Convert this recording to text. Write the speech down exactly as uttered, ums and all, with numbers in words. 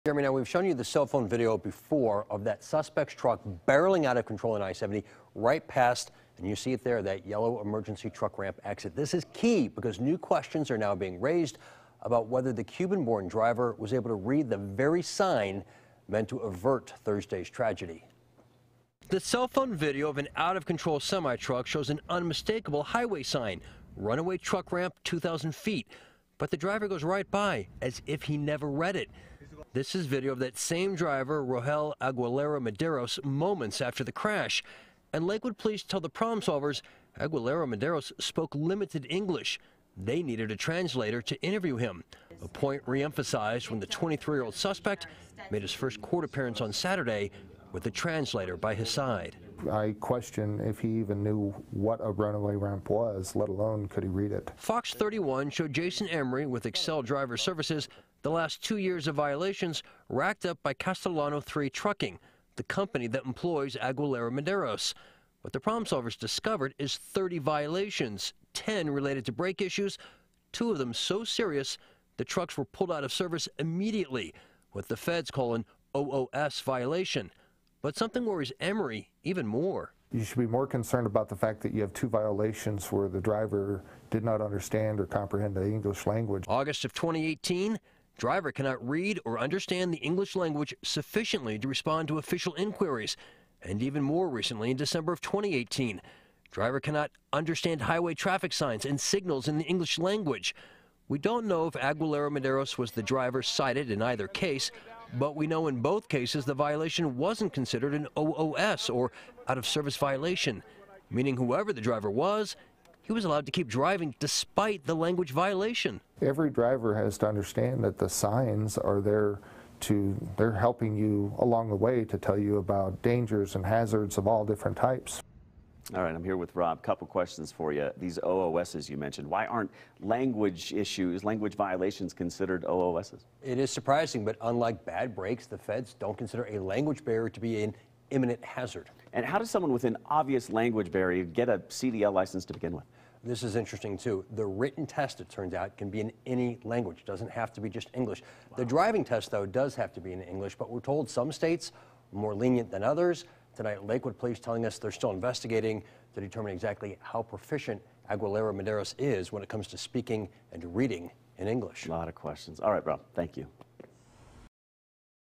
Jeremy, now we've shown you the cell phone video before of that suspect's truck barreling out of control in I seventy right past, and you see it there, that yellow emergency truck ramp exit. This is key because new questions are now being raised about whether the Cuban-born driver was able to read the very sign meant to avert Thursday's tragedy. The cell phone video of an out-of-control semi-truck shows an unmistakable highway sign, runaway truck ramp two thousand feet, but the driver goes right by as if he never read it. This is video of that same driver, Rogel Aguilera-Mederos, moments after the crash. And Lakewood police tell the problem solvers Aguilera-Mederos spoke limited English. They needed a translator to interview him, a point re-emphasized when the twenty-three-year-old suspect made his first court appearance on Saturday with a translator by his side. I question if he even knew what a runaway ramp was, let alone could he read it. Fox thirty-one showed Jason Emery with Excel Driver Services the last two years of violations racked up by Castellano three Trucking, the company that employs Aguilera-Mederos. What the problem solvers discovered is thirty violations, ten related to brake issues, two of them so serious the trucks were pulled out of service immediately, what the feds call an O O S violation. But something worries Emery even more. You should be more concerned about the fact that you have two violations where the driver did not understand or comprehend the English language. August of twenty eighteen, driver cannot read or understand the English language sufficiently to respond to official inquiries. And even more recently, in December of twenty eighteen, driver cannot understand highway traffic signs and signals in the English language. We don't know if Aguilera-Mederos was the driver cited in either case, but we know in both cases the violation wasn't considered an O O S, or out-of-service violation, meaning whoever the driver was, he was allowed to keep driving despite the language violation. Every driver has to understand that the signs are there to, they're helping you along the way to tell you about dangers and hazards of all different types. All right, I'm here with Rob. Couple questions for you. These O O Ss you mentioned, why aren't language issues, language violations considered O O Ss? It is surprising, but unlike bad brakes, the feds don't consider a language barrier to be an imminent hazard. And how does someone with an obvious language barrier get a C D L license to begin with? This is interesting, too. The written test, it turns out, can be in any language. It doesn't have to be just English. Wow. The driving test, though, does have to be in English, but we're told some states are more lenient than others. Tonight, Lakewood police telling us they're still investigating to determine exactly how proficient Aguilera-Mederos is when it comes to speaking and reading in English. A lot of questions. All right, Rob, thank you.